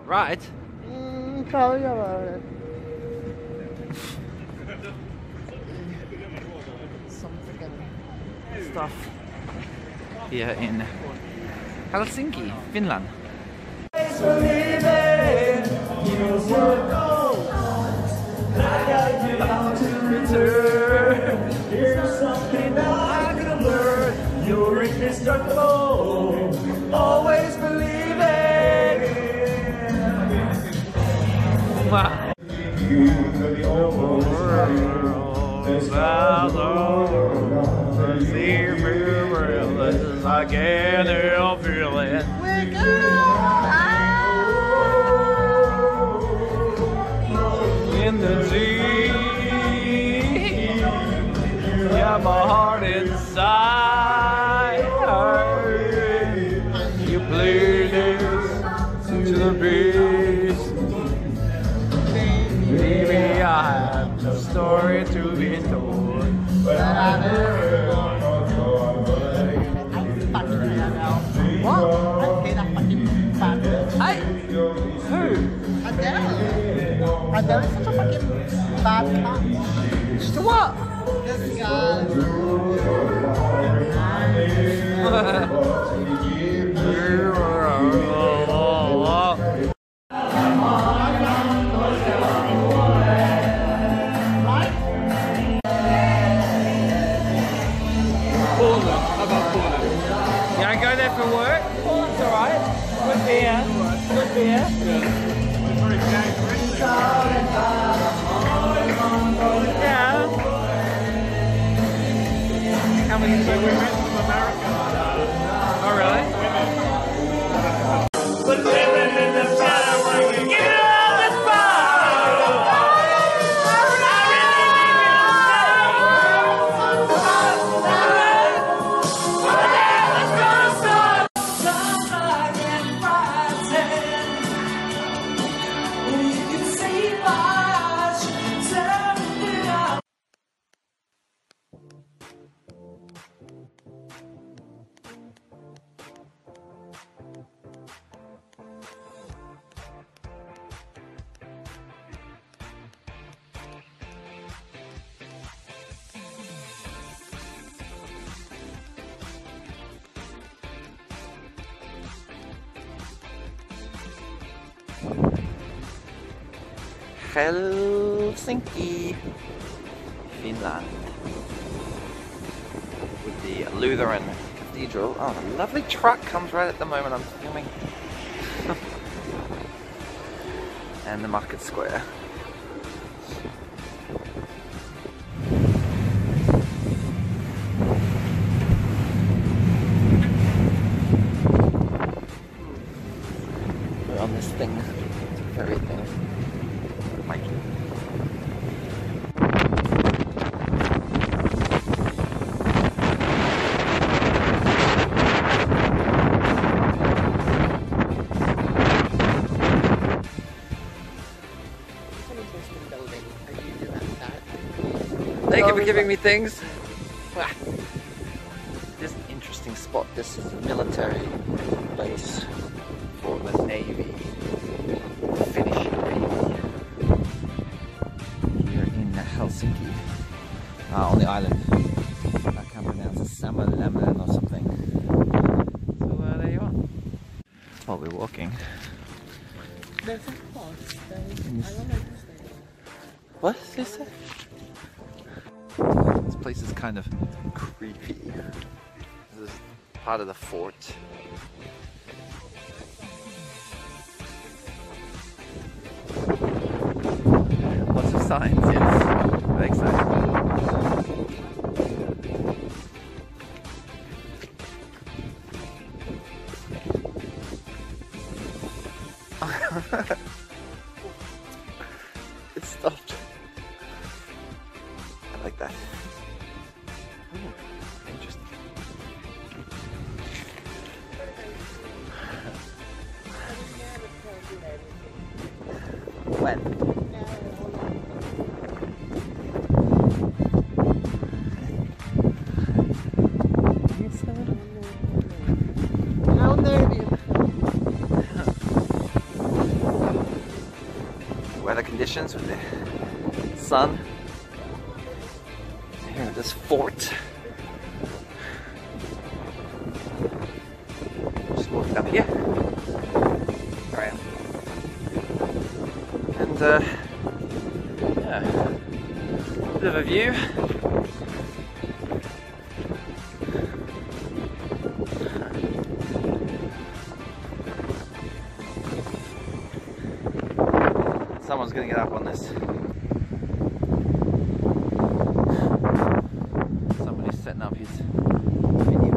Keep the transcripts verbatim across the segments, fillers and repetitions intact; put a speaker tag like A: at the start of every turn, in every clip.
A: Right?
B: Mm, probably about it. Some freaking
A: Stuff here in Helsinki, Finland.
C: Here's something that I could have learned. You're indestructible. Always believe it.
A: Wow.
C: You could be almost
A: I can't help feeling. In the sea, yeah, my heart inside. You play this to the beast. Maybe I have a story to be told, but I never gonna go.
B: What?
A: Hey! Who?
B: Adele. Adele is such a fucking bad cat.
A: Just a what?
B: This guy.
A: Portland. How about Portland? Yeah, I go there for work. Portland's alright. Good beer. Good beer. Yeah. How many people we met from America? Oh, really?
C: But living in the sky, we get all this
A: Helsinki, Finland, with the Lutheran Cathedral. Oh, a lovely truck comes right at the moment I'm filming. And the market square. We're on this thing, very thing. Mikey. Thank you for giving me things. This is an interesting spot. This is a military base for the Navy. Finnish Navy. Here in Helsinki. Uh, on the island. I can't pronounce it. Sammalemen or something. So uh, there you are. While we're walking.
B: There's a horse. I don't know this thing.
A: What did they say? This place is kind of creepy. This is part of the fort. Lots of signs, yes. Very exciting. It stopped. I like that. Ooh, interesting. When?
B: How dare you?
A: weather conditions with the sun. Here at this fort. Just walking up here. There I am. And uh, yeah, bit of a view. Someone's gonna get up on this. Somebody's setting up his video.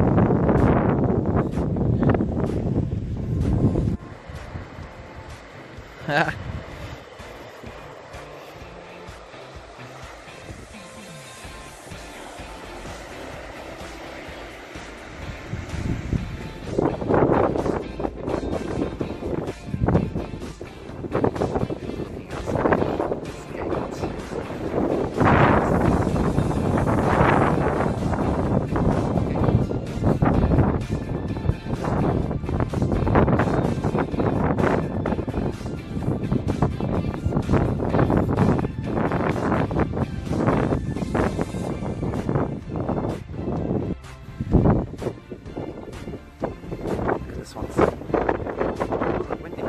A: This one's a little windy.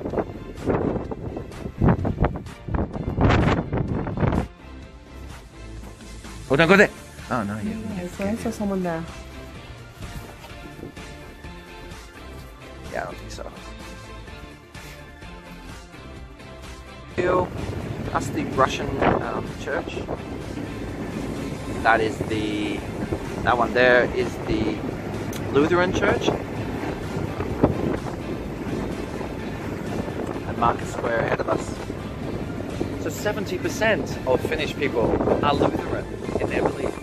A: Oh, don't go there! Oh no, you.
B: Okay, so I saw someone there.
A: Yeah, I don't think so. That's the Russian um, church. That is the. That one there is the Lutheran church. Market Square ahead of us. So seventy percent of Finnish people are Lutheran in their belief.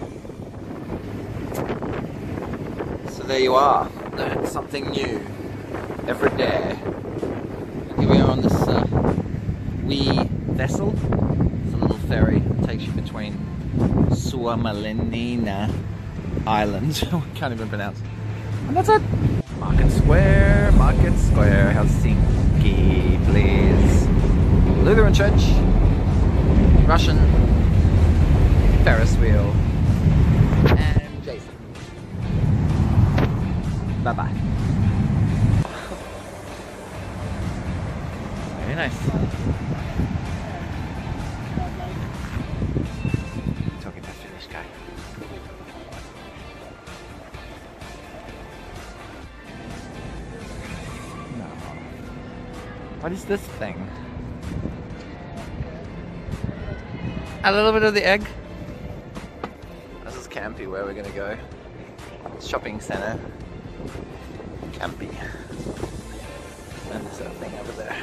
A: So there you are, learn something new every day. Here we are on this uh, wee vessel. It's a little ferry that takes you between Suomenlinna Island, we can't even pronounce it. And that's it! Market Square, Market Square, Helsinki, please. Lutheran Church, Russian, Ferris wheel, and Jason. Bye bye. Very nice. Talking to a Finnish guy. What is this thing? A little bit of the egg. This is Campy, where we're gonna go. Shopping center. Campy. And there's that thing over there.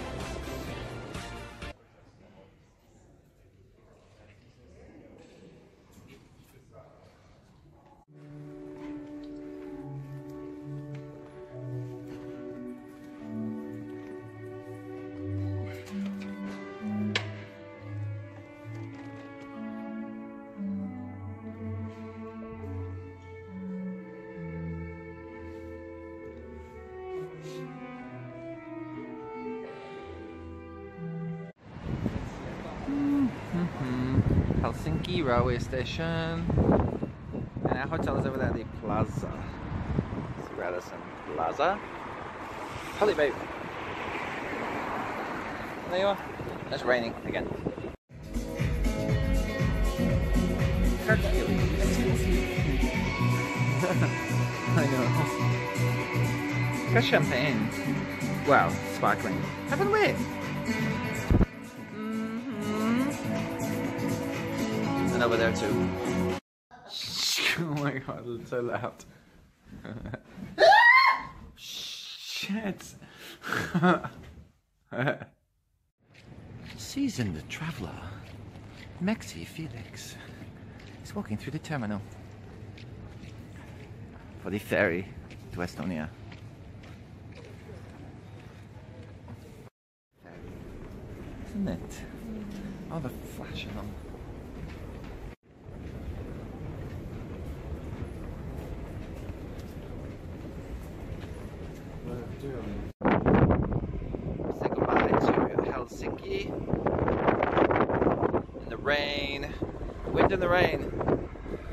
A: Helsinki railway station, and our hotel is over there, the Plaza. It's Radisson Plaza. Holy babe. There you are. It's raining again. I know. Got champagne. Wow, sparkling. Haven't we? And over there too. Oh my god, it's so loud. Shit. Seasoned the traveler, Mexi Felix, is walking through the terminal for the ferry to Estonia. Isn't it? Oh, the flashing on. Say goodbye to Helsinki. Monkey. In the rain. Wind in the rain.